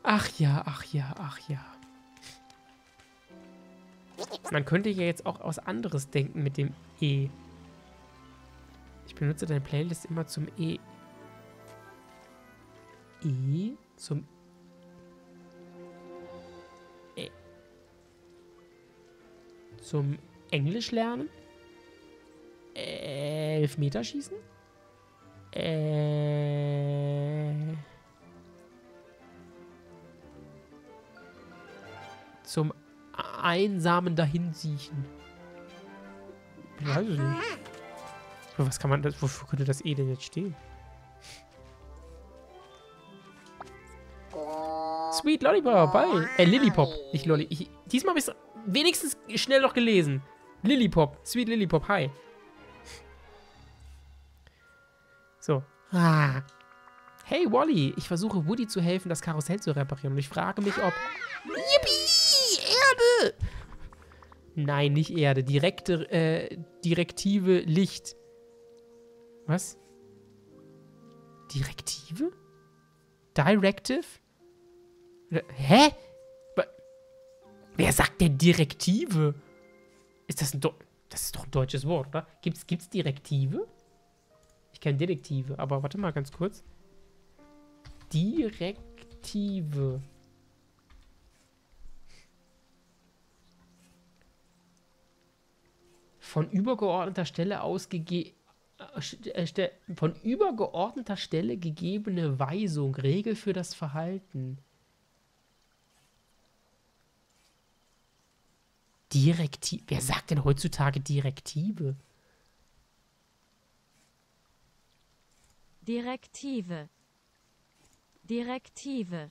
Ach ja, ach ja, ach ja. Man könnte ja jetzt auch was anderes denken mit dem E. Ich benutze deine Playlist immer zum E. E? Zum E. Zum Englisch lernen? Elfmeterschießen? Zum einsamen Dahinsiechen. Ich weiß es nicht. Aber was kann man das, wofür könnte das E denn jetzt stehen? Sweet Lollipop, hi. Lillipop, nicht Lolli. Diesmal habe ich es wenigstens schnell noch gelesen. Lillipop, Sweet Lillipop, hi. So. Ah. Hey Wally, ich versuche Woody zu helfen, das Karussell zu reparieren. Und ich frage mich, ob... Yippie! Erde! Nein, nicht Erde. Direktive Licht. Was? Direktive? Directive? Hä? Wer sagt denn Direktive? Ist das ein das ist doch ein deutsches Wort, oder? Gibt's Direktive? Ich kenne Detektive, aber warte mal ganz kurz. Direktive. Von übergeordneter Stelle von übergeordneter Stelle gegebene Weisung, Regel für das Verhalten. Direktive. Wer sagt denn heutzutage Direktive? Direktive. Direktive.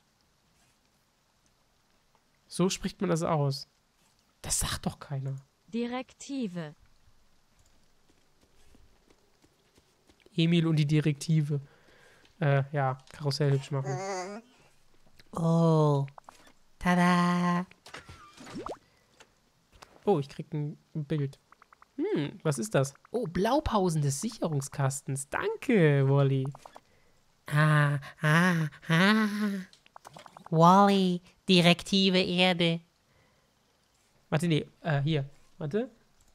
So spricht man das aus. Das sagt doch keiner. Direktive. Emil und die Direktive. Ja, Karussell hübsch machen. Oh. Tada. Oh, ich krieg ein Bild. Was ist das? Oh, Blaupausen des Sicherungskastens. Danke, Wally. Wally, Direktive Erde. Warte, nee, hier. Warte.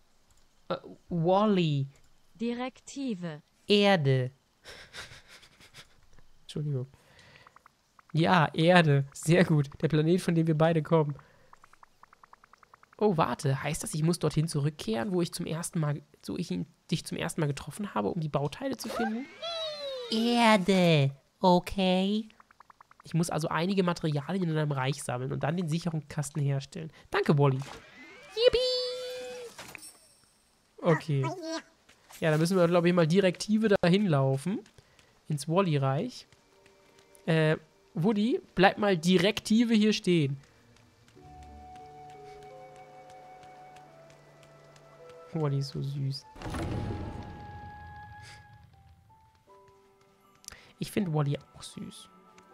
Wally. Direktive. Erde. Entschuldigung. Ja, Erde. Sehr gut. Der Planet, von dem wir beide kommen. Oh, warte. Heißt das, ich muss dorthin zurückkehren, wo ich dich zum ersten Mal getroffen habe, um die Bauteile zu finden? Erde. Okay. Ich muss also einige Materialien in einem Reich sammeln und dann den Sicherungskasten herstellen. Danke, Wally. Yippie! Okay. Ja, dann müssen wir, glaube ich, mal Direktive dahin laufen. Ins Wally-Reich. Woody, bleib mal Direktive hier stehen. Wally ist so süß. Ich finde Wally auch süß.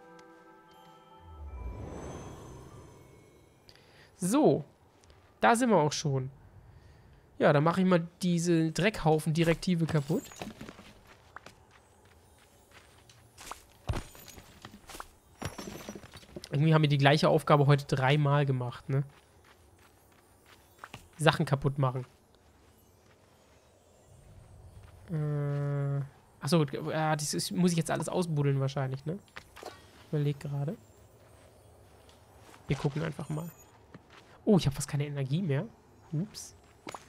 So. Da sind wir auch schon. Ja, dann mache ich mal diese Dreckhaufen-Direktive kaputt. Irgendwie haben wir die gleiche Aufgabe heute 3-mal gemacht, ne? Sachen kaputt machen. Achso, das muss ich jetzt alles ausbuddeln wahrscheinlich, ne? Überleg gerade. Wir gucken einfach mal. Oh, ich habe fast keine Energie mehr. Ups.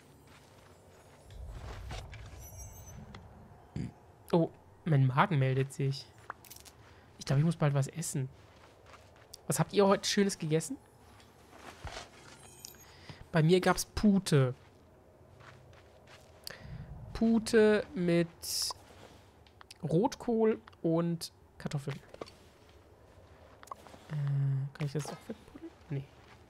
Oh, mein Magen meldet sich. Ich glaube, ich muss bald was essen. Was habt ihr heute Schönes gegessen? Bei mir gab es Pute. Pute mit Rotkohl und Kartoffeln. Kann ich das auch wegbuddeln? Nee.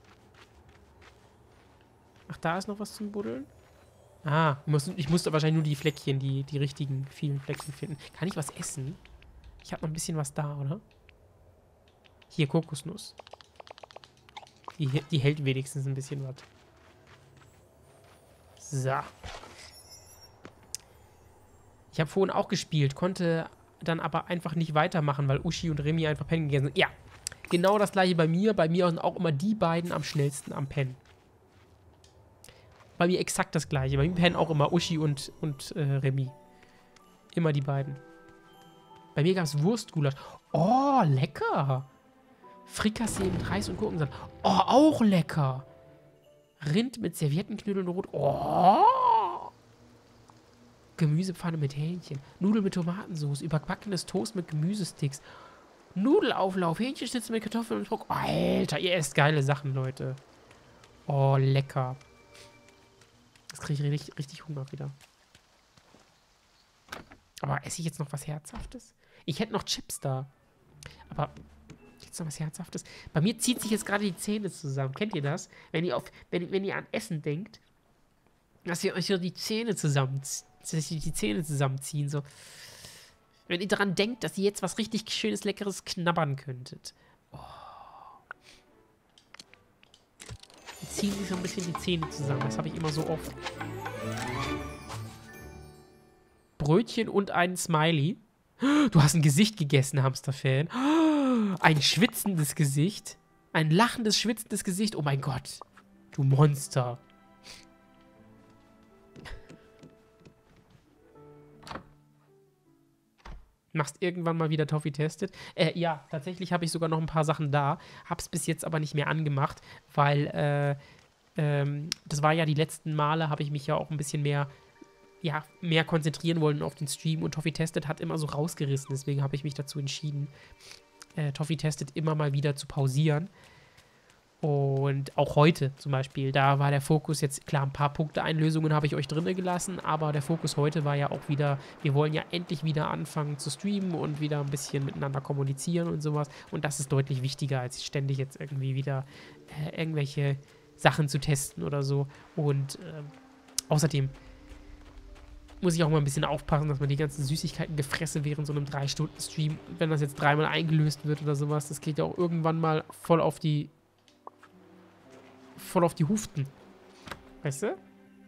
Ach, da ist noch was zum Buddeln? Ah, ich musste wahrscheinlich nur die Fleckchen, die richtigen vielen Fleckchen finden. Kann ich was essen? Ich habe noch ein bisschen was da, oder? Hier, Kokosnuss. Die hält wenigstens ein bisschen was. So. Ich habe vorhin auch gespielt, konnte dann aber einfach nicht weitermachen, weil Uschi und Remy einfach pennen gegangen sind. Ja, Genau das gleiche bei mir. Bei mir sind auch immer die beiden am schnellsten am Pennen. Bei mir exakt das gleiche. Bei mir pennen auch immer Uschi und Remy. Immer die beiden. Bei mir gab es Wurstgulasch. Oh, lecker. Frikassee mit Reis und Gurkensalat. Oh, auch lecker. Rind mit Serviettenknödeln und Rot. Oh. Gemüsepfanne mit Hähnchen. Nudeln mit Tomatensauce. Überbackenes Toast mit Gemüsesticks. Nudelauflauf. Hähnchenschnitzel mit Kartoffeln und Druck. Oh, Alter, ihr esst geile Sachen, Leute. Oh, lecker. Jetzt kriege ich richtig, richtig Hunger wieder. Aber esse ich jetzt noch was Herzhaftes? Ich hätte noch Chips da. Aber jetzt noch was Herzhaftes. Bei mir zieht sich jetzt gerade die Zähne zusammen. Kennt ihr das? Wenn ihr an Essen denkt, dass ihr euch so die Zähne zusammenziehen. So. Wenn ihr daran denkt, dass ihr jetzt was richtig Schönes, Leckeres knabbern könntet. Oh. Die ziehen sich so ein bisschen die Zähne zusammen. Das habe ich immer so oft. Brötchen und einen Smiley. Du hast ein Gesicht gegessen, Hamsterfan. Ein schwitzendes Gesicht. Ein lachendes, schwitzendes Gesicht. Oh mein Gott. Du Monster. Machst irgendwann mal wieder Toffee testet? Ja, tatsächlich habe ich sogar noch ein paar Sachen da. Hab's bis jetzt aber nicht mehr angemacht, weil das war ja die letzten Male, habe ich mich ja auch ein bisschen mehr konzentrieren wollen auf den Stream und Toffee Tested hat immer so rausgerissen. Deswegen habe ich mich dazu entschieden, Toffee Tested immer mal wieder zu pausieren. Und auch heute zum Beispiel, da war der Fokus jetzt, klar, ein paar Punkte-Einlösungen habe ich euch drinne gelassen, aber der Fokus heute war ja auch wieder, wir wollen ja endlich wieder anfangen zu streamen und wieder ein bisschen miteinander kommunizieren und sowas. Und das ist deutlich wichtiger, als ständig jetzt irgendwie wieder irgendwelche Sachen zu testen oder so. Und außerdem muss ich auch mal ein bisschen aufpassen, dass man die ganzen Süßigkeiten gefressen während so einem 3-Stunden-Stream, wenn das jetzt 3-mal eingelöst wird oder sowas, das geht ja auch irgendwann mal voll auf die Huften. Weißt du?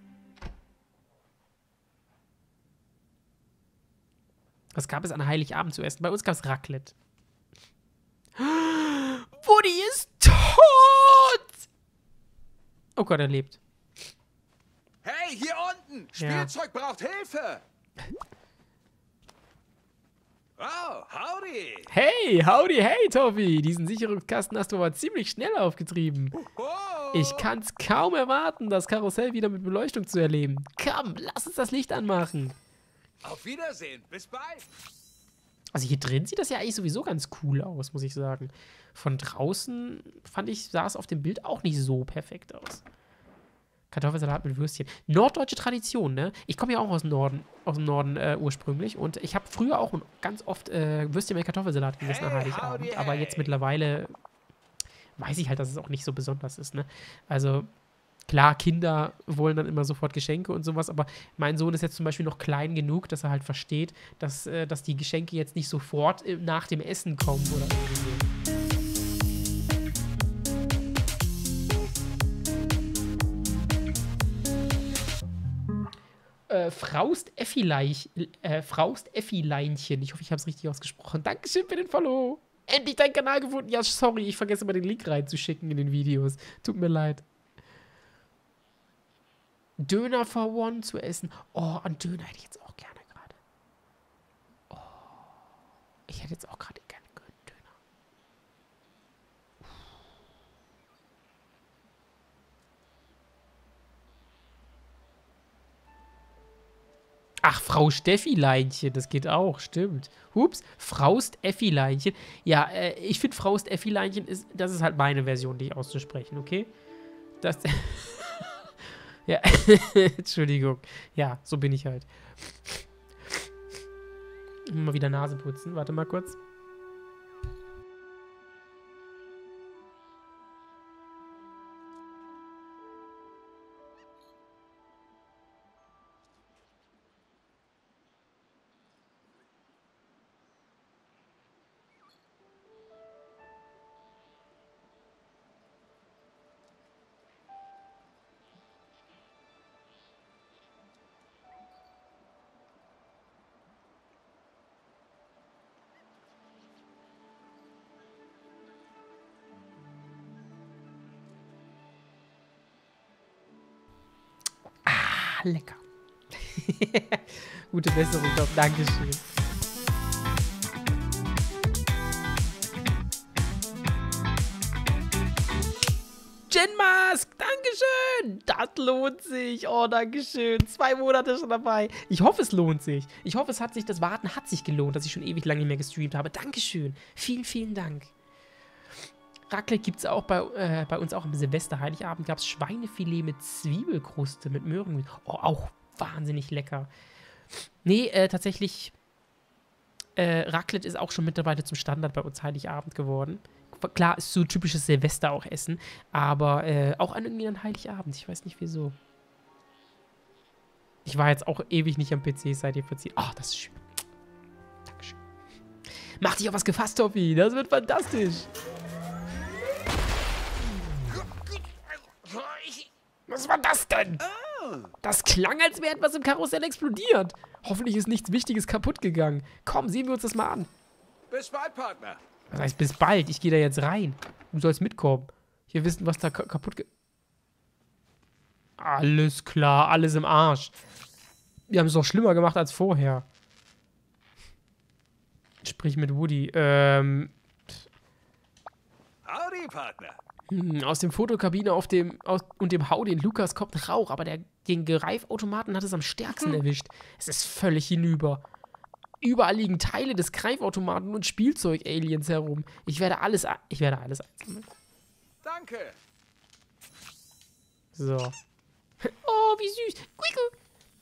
Was gab es an Heiligabend zu essen? Bei uns gab es Raclette. Woody ist tot! Oh Gott, er lebt. Hey, hier unten! Ja. Spielzeug braucht Hilfe! Oh, howdy! Hey, howdy, hey, Toffee. Diesen Sicherungskasten hast du aber ziemlich schnell aufgetrieben. Oh. Ich kann's kaum erwarten, das Karussell wieder mit Beleuchtung zu erleben. Komm, lass uns das Licht anmachen. Auf Wiedersehen, bis bald! Also hier drin sieht das ja eigentlich sowieso ganz cool aus, muss ich sagen. Von draußen fand ich, sah es auf dem Bild auch nicht so perfekt aus. Kartoffelsalat mit Würstchen. Norddeutsche Tradition, ne? Ich komme ja auch aus dem Norden ursprünglich und ich habe früher auch ganz oft Würstchen mit Kartoffelsalat gegessen an Heiligabend. howdy, Aber jetzt mittlerweile weiß ich halt, dass es auch nicht so besonders ist, ne? Also, klar, Kinder wollen dann immer sofort Geschenke und sowas, aber mein Sohn ist jetzt zum Beispiel noch klein genug, dass er halt versteht, dass die Geschenke jetzt nicht sofort nach dem Essen kommen oder irgendwie so. Fraust Effi-Leinchen. Ich hoffe, ich habe es richtig ausgesprochen. Dankeschön für den Follow. Endlich deinen Kanal gefunden. Ja, sorry, ich vergesse immer den Link reinzuschicken in den Videos. Tut mir leid. Döner for one zu essen. Oh, an Döner hätte ich jetzt auch gerne gerade. Oh, ich hätte jetzt auch gerade gerne einen Döner. Ach, Frau Steffi-Leinchen, das geht auch, stimmt. Hups, Fraust Effi-Leinchen. Ja, ich finde Fraust Effi-Leinchen das ist halt meine Version, die auszusprechen, okay? Das. Ja, Entschuldigung. Ja, so bin ich halt. Mal wieder Nase putzen, warte mal kurz. lecker. Gute Besserung, Doc. Dankeschön. Genmask, Dankeschön. Das lohnt sich. Oh, Dankeschön. 2 Monate schon dabei. Ich hoffe, es lohnt sich. Ich hoffe, das Warten hat sich gelohnt, dass ich schon ewig lange nicht mehr gestreamt habe. Dankeschön. Vielen, vielen Dank. Raclette gibt es auch bei uns auch am Silvester. Heiligabend gab es Schweinefilet mit Zwiebelkruste, mit Möhren. Oh, auch wahnsinnig lecker. Nee, tatsächlich, Raclette ist auch schon mittlerweile zum Standard bei uns Heiligabend geworden. Klar, ist so typisches Silvester auch Essen, aber auch irgendwie an Heiligabend. Ich weiß nicht wieso. Ich war jetzt auch ewig nicht am PC, seit ihr verziehen. Ach, das ist schön. Dankeschön. Mach dich auf was gefasst, Toffi. Das wird fantastisch. Was war das denn? Das klang, als wäre etwas im Karussell explodiert. Hoffentlich ist nichts Wichtiges kaputt gegangen. Komm, sehen wir uns das mal an. Bis bald, Partner. Das heißt, bis bald. Ich gehe da jetzt rein. Du sollst mitkommen. Wir wissen, was da kaputt geht. Alles klar, alles im Arsch. Wir haben es doch schlimmer gemacht als vorher. Sprich mit Woody. Howdy, Partner. Aus dem Fotokabine und dem Hau den Lukas kommt Rauch, aber den Greifautomaten hat es am stärksten erwischt. Es ist völlig hinüber. Überall liegen Teile des Greifautomaten und Spielzeug-Aliens herum. Ich werde alles einsammeln. Danke. So. Oh, wie süß. Quiku.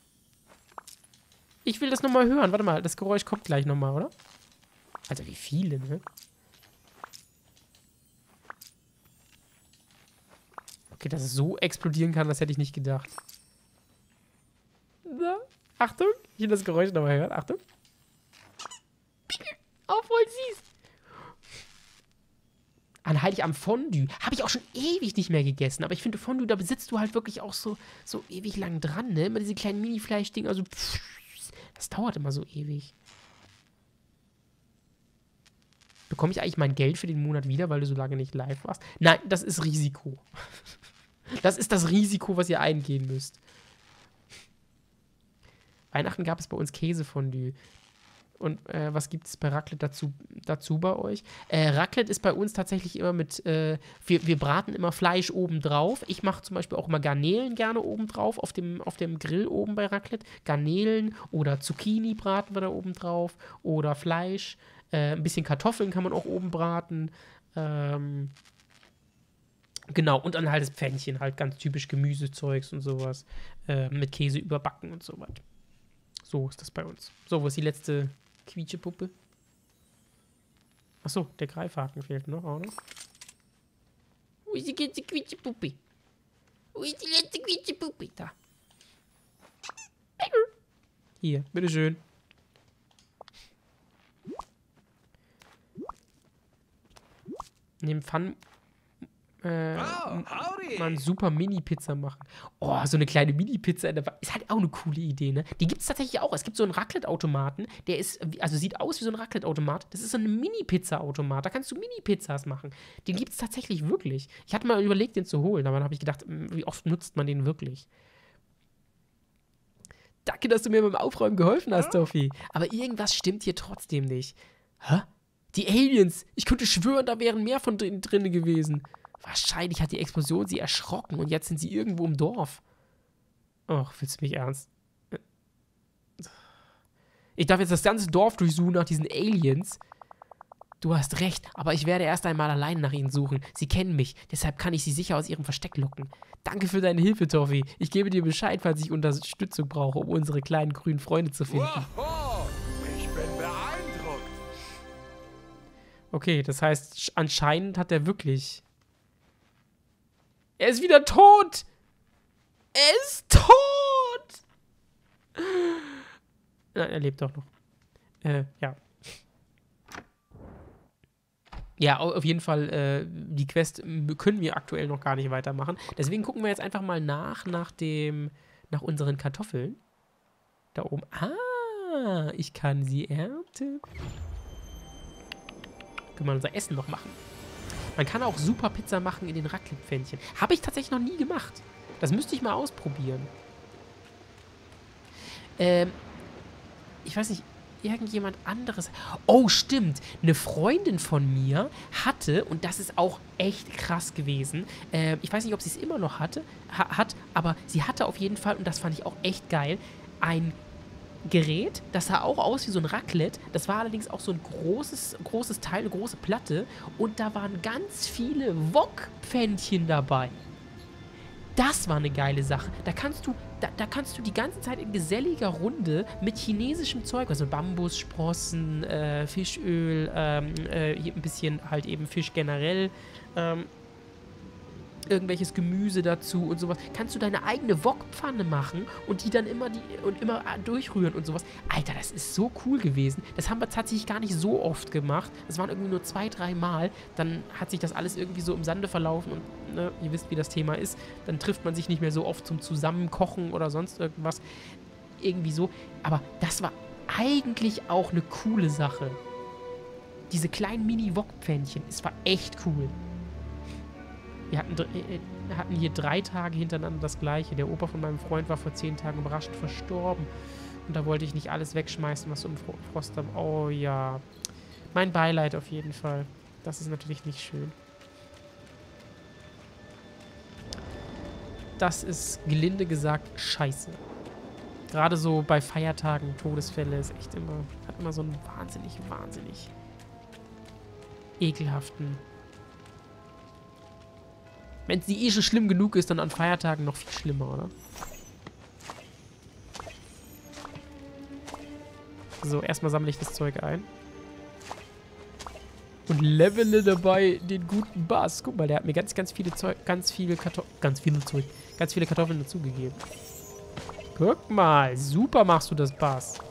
Ich will das nochmal hören. Warte mal, das Geräusch kommt gleich nochmal, oder? Alter, wie viele, ne? Okay, dass es so explodieren kann, das hätte ich nicht gedacht. So. Achtung, ich will das Geräusch nochmal hören. Achtung. Oh, voll süß. An Heiligabend Fondue. Habe ich auch schon ewig nicht mehr gegessen. Aber ich finde Fondue, da besitzt du halt wirklich auch so ewig lang dran, ne? Immer diese kleinen Mini-Fleisch-Dinger. Also, das dauert immer so ewig. Bekomme ich eigentlich mein Geld für den Monat wieder, weil du so lange nicht live warst? Nein, das ist Risiko. Das ist das Risiko, was ihr eingehen müsst. Weihnachten gab es bei uns Käsefondue. Und was gibt es bei Raclette dazu bei euch? Raclette ist bei uns tatsächlich immer mit, wir braten immer Fleisch oben drauf. Ich mache zum Beispiel auch immer Garnelen gerne oben drauf, auf dem Grill oben bei Raclette. Garnelen oder Zucchini braten wir da oben drauf. Oder Fleisch. Ein bisschen Kartoffeln kann man auch oben braten. Genau, und dann halt das Pfännchen, halt ganz typisch Gemüsezeugs und sowas. Mit Käse überbacken und so weiter. So ist das bei uns. So, wo ist die letzte Quietschepuppe? Achso, der Greifhaken fehlt noch auch noch. Wo ist die letzte Quietschepuppe? Wo ist die letzte Quietschepuppe? Da. Hier, bitteschön. Neben Pfannen mal eine super Mini-Pizza machen. Oh, so eine kleine Mini-Pizza ist halt auch eine coole Idee, ne? Die gibt es tatsächlich auch. Es gibt so einen Raclette-Automaten, der ist, also sieht aus wie so ein Raclette-Automat. Das ist so ein Mini-Pizza-Automat. Da kannst du Mini-Pizzas machen. Den gibt es tatsächlich wirklich. Ich hatte mal überlegt, den zu holen, aber dann habe ich gedacht, wie oft nutzt man den wirklich? Danke, dass du mir beim Aufräumen geholfen hast, Toffi. Aber irgendwas stimmt hier trotzdem nicht. Hä? Die Aliens! Ich könnte schwören, da wären mehr von drin gewesen. Wahrscheinlich hat die Explosion sie erschrocken und jetzt sind sie irgendwo im Dorf. Och, willst du mich ernst? Ich darf jetzt das ganze Dorf durchsuchen nach diesen Aliens. Du hast recht, aber ich werde erst einmal allein nach ihnen suchen. Sie kennen mich, deshalb kann ich sie sicher aus ihrem Versteck locken. Danke für deine Hilfe, Toffi. Ich gebe dir Bescheid, falls ich Unterstützung brauche, um unsere kleinen grünen Freunde zu finden. Wow, ich bin beeindruckt. Okay, das heißt, anscheinend hat er wirklich... Er ist wieder tot! Er ist tot! Nein, er lebt doch noch. Ja. Ja, auf jeden Fall, die Quest können wir aktuell noch gar nicht weitermachen. Deswegen gucken wir jetzt einfach mal nach unseren Kartoffeln. Da oben. Ah, ich kann sie ernten. Können wir unser Essen noch machen. Man kann auch super Pizza machen in den Raclette-Pfännchen. Habe ich tatsächlich noch nie gemacht. Das müsste ich mal ausprobieren. Ich weiß nicht, irgendjemand anderes. Oh, stimmt. Eine Freundin von mir hatte, und das ist auch echt krass gewesen, ich weiß nicht, ob sie es immer noch hat, aber sie hatte auf jeden Fall, und das fand ich auch echt geil, ein Gerät, das sah auch aus wie so ein Raclette. Das war allerdings auch so ein großes Teil, eine große Platte. Und da waren ganz viele Wok-Pfännchen dabei. Das war eine geile Sache. Da kannst du die ganze Zeit in geselliger Runde mit chinesischem Zeug, also Bambussprossen, Fischöl, hier ein bisschen halt eben Fisch generell, irgendwelches Gemüse dazu und sowas. Kannst du deine eigene Wokpfanne machen und die dann immer durchrühren und sowas. Alter, das ist so cool gewesen. Das haben wir tatsächlich gar nicht so oft gemacht. Das waren irgendwie nur 2, 3 Mal. Dann hat sich das alles irgendwie so im Sande verlaufen und ne, ihr wisst, wie das Thema ist. Dann trifft man sich nicht mehr so oft zum Zusammenkochen oder sonst irgendwas. Irgendwie so. Aber das war eigentlich auch eine coole Sache. Diese kleinen Mini-Wok-Pfännchen. Es war echt cool. Wir hatten hier 3 Tage hintereinander das Gleiche. Der Opa von meinem Freund war vor 10 Tagen überraschend verstorben. Und da wollte ich nicht alles wegschmeißen, was so im Frost war. Oh ja. Mein Beileid auf jeden Fall. Das ist natürlich nicht schön. Das ist, gelinde gesagt, scheiße. Gerade so bei Feiertagen, Todesfälle ist echt immer, hat immer so einen wahnsinnig ekelhaften. Wenn es nicht eh schon schlimm genug ist, dann an Feiertagen noch viel schlimmer, oder? So, erstmal sammle ich das Zeug ein. Und levele dabei den guten Bass. Guck mal, der hat mir ganz viele Kartoffeln dazugegeben. Guck mal, super machst du das, Bass.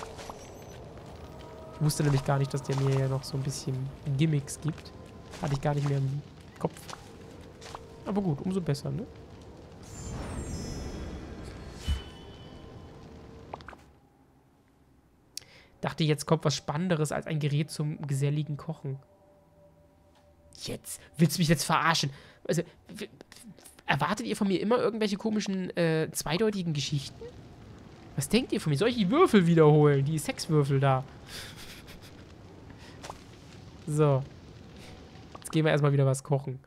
Ich wusste nämlich gar nicht, dass der mir ja noch so ein bisschen Gimmicks gibt. Hatte ich gar nicht mehr im Kopf. Aber gut, umso besser, ne? Dachte, jetzt kommt was Spannenderes als ein Gerät zum geselligen Kochen. Jetzt? Willst du mich jetzt verarschen? Also, erwartet ihr von mir immer irgendwelche komischen, zweideutigen Geschichten? Was denkt ihr von mir? Soll ich die Würfel wiederholen? Die Sexwürfel da. So. Jetzt gehen wir erstmal wieder was kochen.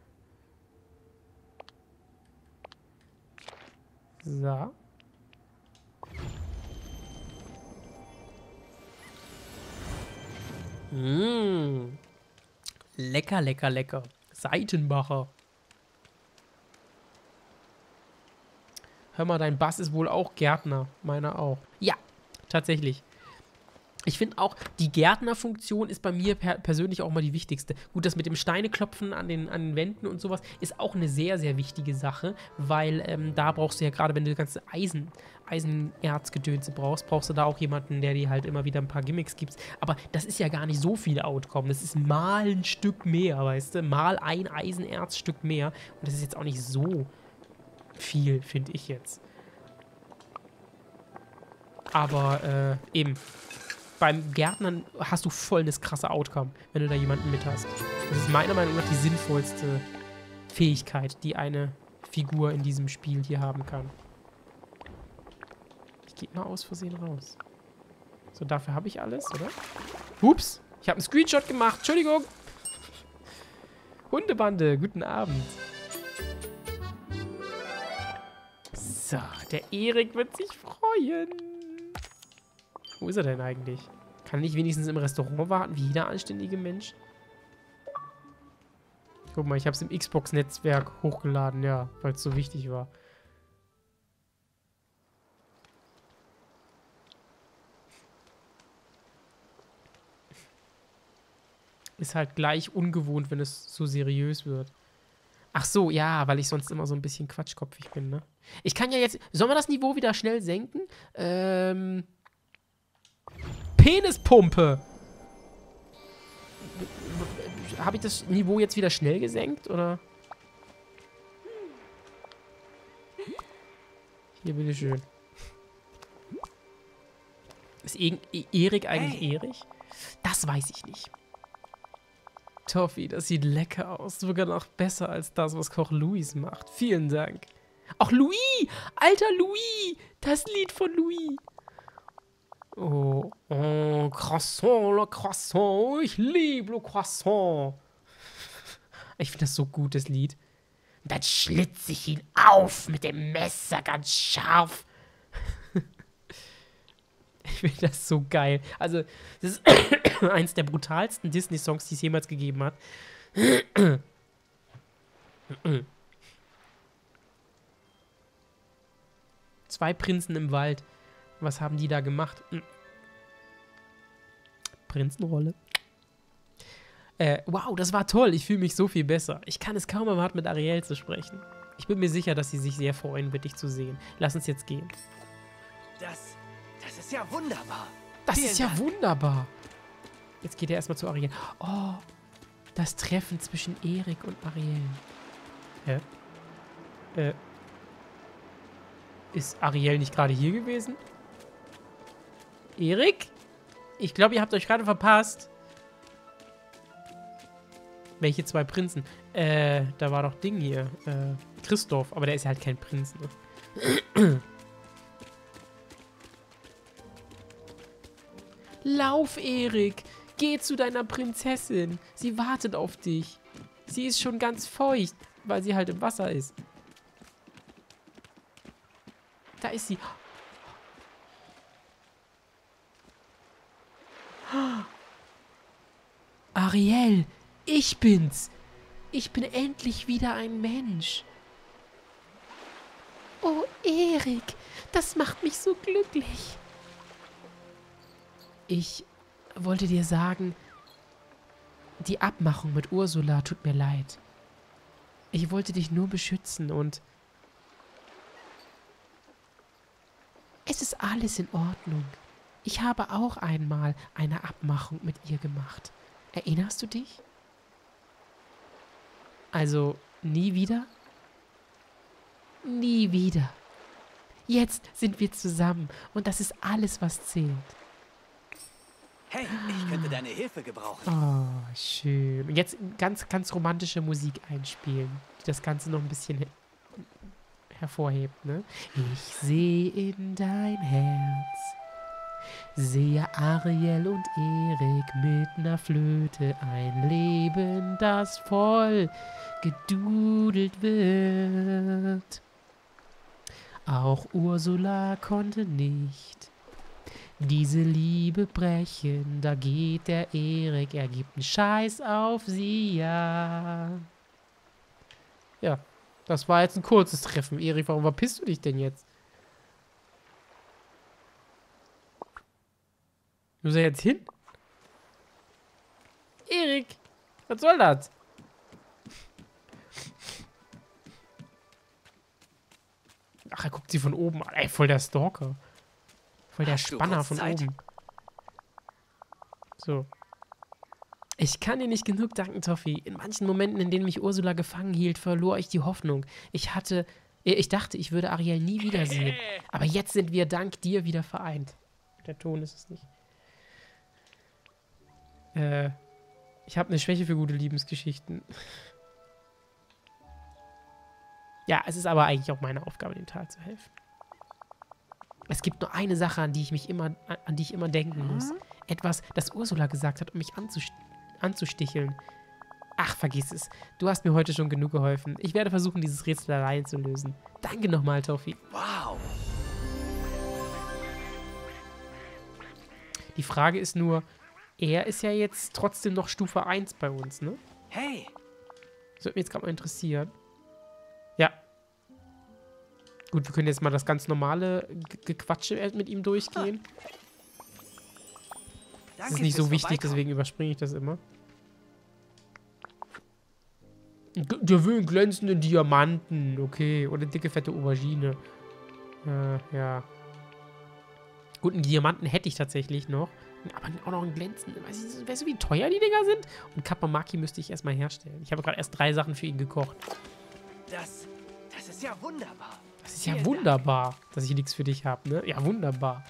So. Mmh. Lecker, lecker, lecker. Seitenbacher. Hör mal, dein Bass ist wohl auch Gärtner. Meiner auch. Ja, tatsächlich. Ich finde auch, die Gärtnerfunktion ist bei mir persönlich auch mal die wichtigste. Gut, das mit dem Steineklopfen an den Wänden und sowas ist auch eine sehr, sehr wichtige Sache, weil da brauchst du ja gerade, wenn du das ganze Eisenerzgedönse brauchst du da auch jemanden, der dir halt immer wieder ein paar Gimmicks gibt. Aber das ist ja gar nicht so viel Outcome. Das ist mal ein Stück mehr, weißt du? Mal ein Eisenerzstück mehr. Und das ist jetzt auch nicht so viel, finde ich jetzt. Aber eben. Beim Gärtnern hast du voll das krasse Outcome, wenn du da jemanden mit hast. Das ist meiner Meinung nach die sinnvollste Fähigkeit, die eine Figur in diesem Spiel hier haben kann. Ich gehe mal aus Versehen raus. So, dafür habe ich alles, oder? Ups, ich habe einen Screenshot gemacht. Entschuldigung. Hundebande, guten Abend. So, der Erik wird sich freuen. Wo ist er denn eigentlich? Kann ich wenigstens im Restaurant warten, wie jeder anständige Mensch? Guck mal, ich habe es im Xbox-Netzwerk hochgeladen, ja, weil es so wichtig war. Ist halt gleich ungewohnt, wenn es so seriös wird. Ach so, ja, weil ich sonst immer so ein bisschen quatschkopfig bin, ne? Ich kann ja jetzt... Sollen wir das Niveau wieder schnell senken? Penispumpe! Habe ich das Niveau jetzt wieder schnell gesenkt, oder? Hier, bitteschön. Ist Erik eigentlich Erich? Das weiß ich nicht. Toffee, das sieht lecker aus. Sogar noch besser als das, was Koch Louis macht. Vielen Dank. Ach, Louis! Alter Louis! Das Lied von Louis! Oh, oh, Croissant, le Croissant. Ich liebe le Croissant. Ich finde das so gut, das Lied. Dann schlitze ich ihn auf mit dem Messer ganz scharf. Ich finde das so geil. Also, das ist eins der brutalsten Disney-Songs, die es jemals gegeben hat. Zwei Prinzen im Wald. Was haben die da gemacht? Prinzenrolle. Wow, das war toll. Ich fühle mich so viel besser. Ich kann es kaum erwarten, mit Ariel zu sprechen. Ich bin mir sicher, dass sie sich sehr freuen wird, dich zu sehen. Lass uns jetzt gehen. Das ist ja wunderbar. Das Vielen ist ja Dank. wunderbar. Jetzt geht er erstmal zu Ariel. Oh, das Treffen zwischen Erik und Ariel. Hä? Ist Ariel nicht gerade hier gewesen? Erik? Ich glaube, ihr habt euch gerade verpasst. Welche zwei Prinzen? Da war doch Ding hier. Christoph, aber der ist ja halt kein Prinz, ne? Lauf, Erik! Geh zu deiner Prinzessin. Sie wartet auf dich. Sie ist schon ganz feucht, weil sie halt im Wasser ist. Da ist sie. Ariel, ich bin's. Ich bin endlich wieder ein Mensch. Oh, Erik, das macht mich so glücklich. Ich wollte dir sagen, die Abmachung mit Ursula tut mir leid. Ich wollte dich nur beschützen und es ist alles in Ordnung. Ich habe auch einmal eine Abmachung mit ihr gemacht. Erinnerst du dich? Also, nie wieder? Nie wieder. Jetzt sind wir zusammen und das ist alles, was zählt. Hey, ich könnte deine Hilfe gebrauchen. Oh, schön. Und jetzt ganz, ganz romantische Musik einspielen, die das Ganze noch ein bisschen hervorhebt, ne? Ich sehe in dein Herz, sehe Ariel und Erik mit ner Flöte ein Leben, das voll gedudelt wird. Auch Ursula konnte nicht diese Liebe brechen, da geht der Erik, er gibt einen Scheiß auf sie, ja. Ja, das war jetzt ein kurzes Treffen. Erik, warum verpisst du dich denn jetzt? Wo ist er jetzt hin? Erik, was soll das? Ach, er guckt sie von oben an. Ey, voll der Stalker. Voll der Hast du Spanner kurz von Zeit? oben. So. Ich kann dir nicht genug danken, Toffi. In manchen Momenten, in denen mich Ursula gefangen hielt, verlor ich die Hoffnung. Ich dachte, ich würde Ariel nie wiedersehen. Aber jetzt sind wir dank dir wieder vereint. Der Ton ist es nicht. Ich habe eine Schwäche für gute Liebesgeschichten. Ja, es ist aber eigentlich auch meine Aufgabe, dem Tal zu helfen. Es gibt nur eine Sache, an die ich immer denken muss. Etwas, das Ursula gesagt hat, um mich anzusticheln. Ach, vergiss es. Du hast mir heute schon genug geholfen. Ich werde versuchen, dieses Rätsel allein zu lösen. Danke nochmal, Toffi. Wow. Die Frage ist nur, er ist ja jetzt trotzdem noch Stufe 1 bei uns, ne? Hey, Das würde mich jetzt gerade mal interessieren. Ja. Gut, wir können jetzt mal das ganz normale Gequatsche mit ihm durchgehen. Das danke ist nicht so fürs wichtig, Vorbeikommen. deswegen überspringe ich das immer. Der will einen glänzenden Diamanten, okay. Oder dicke, fette Aubergine. Ja. Gut, einen Diamanten hätte ich tatsächlich noch. Aber auch noch einen glänzenden. Weißt du, wie teuer die Dinger sind? Und Kapamaki müsste ich erstmal herstellen. Ich habe gerade erst 3 Sachen für ihn gekocht. Das ist ja wunderbar. Das ist ja Vielen wunderbar, dass ich nichts für dich habe, ne? Ja, wunderbar.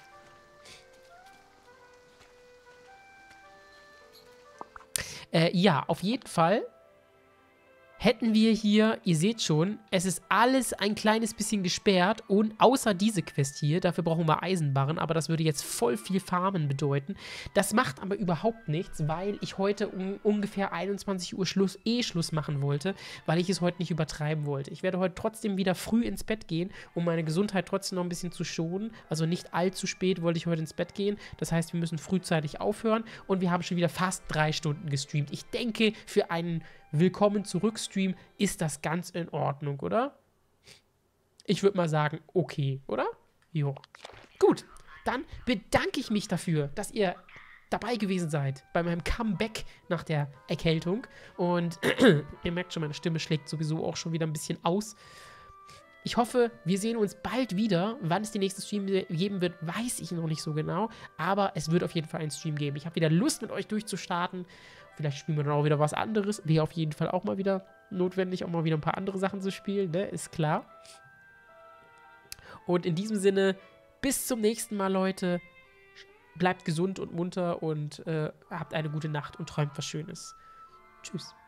Ja, auf jeden Fall hätten wir hier, ihr seht schon, es ist alles ein kleines bisschen gesperrt und außer diese Quest hier, dafür brauchen wir Eisenbarren, aber das würde jetzt voll viel Farmen bedeuten. Das macht aber überhaupt nichts, weil ich heute um ungefähr 21 Uhr Schluss machen wollte, weil ich es heute nicht übertreiben wollte. Ich werde heute trotzdem wieder früh ins Bett gehen, um meine Gesundheit trotzdem noch ein bisschen zu schonen. Also nicht allzu spät wollte ich heute ins Bett gehen. Das heißt, wir müssen frühzeitig aufhören und wir haben schon wieder fast 3 Stunden gestreamt. Ich denke, für einen Willkommen zurück Stream ist das ganz in Ordnung, oder? Ich würde mal sagen, okay, oder? Jo. Gut, dann bedanke ich mich dafür, dass ihr dabei gewesen seid bei meinem Comeback nach der Erkältung. Und ihr merkt schon, meine Stimme schlägt sowieso auch schon wieder ein bisschen aus. Ich hoffe, wir sehen uns bald wieder. Wann es die nächste Stream geben wird, weiß ich noch nicht so genau. Aber es wird auf jeden Fall einen Stream geben. Ich habe wieder Lust, mit euch durchzustarten. Vielleicht spielen wir dann auch wieder was anderes. Wäre auf jeden Fall auch mal wieder notwendig, auch mal wieder ein paar andere Sachen zu spielen, ne? Ist klar. Und in diesem Sinne, bis zum nächsten Mal, Leute. Bleibt gesund und munter und habt eine gute Nacht und träumt was Schönes. Tschüss.